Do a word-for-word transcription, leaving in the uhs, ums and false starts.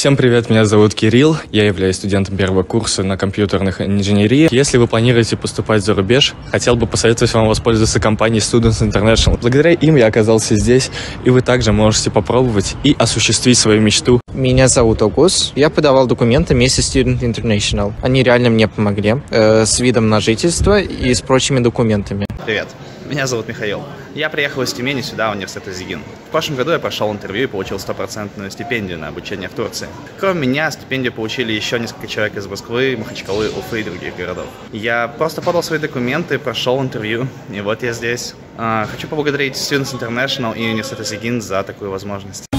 Всем привет, меня зовут Кирилл, я являюсь студентом первого курса на компьютерных инженерии. Если вы планируете поступать за рубеж, хотел бы посоветовать вам воспользоваться компанией Students International. Благодаря им я оказался здесь, и вы также можете попробовать и осуществить свою мечту. Меня зовут Аугуст. Я подавал документы вместе с Student International. Они реально мне помогли э, с видом на жительство и с прочими документами. Привет, меня зовут Михаил. Я приехал из Тюмени сюда, в универсиф Зигин. В прошлом году я прошел интервью и получил стопроцентную стипендию на обучение в Турции. Кроме меня, стипендию получили еще несколько человек из Москвы, Махачкалы, Уфы и других городов. Я просто подал свои документы, прошел интервью, и вот я здесь. Хочу поблагодарить Students International и универсиф Зигин за такую возможность.